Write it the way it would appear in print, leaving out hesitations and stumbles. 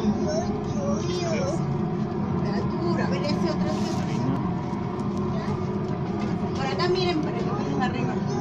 Está dura, a ver ese otro. Por acá miren, para que miren arriba.